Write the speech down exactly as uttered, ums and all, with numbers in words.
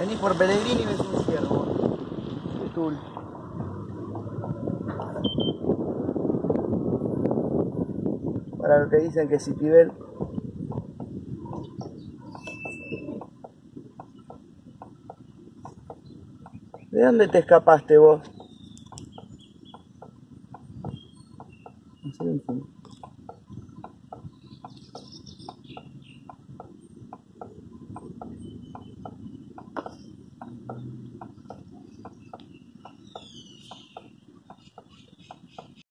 Venís por Pellegrini y ves un ciervo. Tul. Para lo que dicen que Citibel. ¿De dónde te escapaste vos?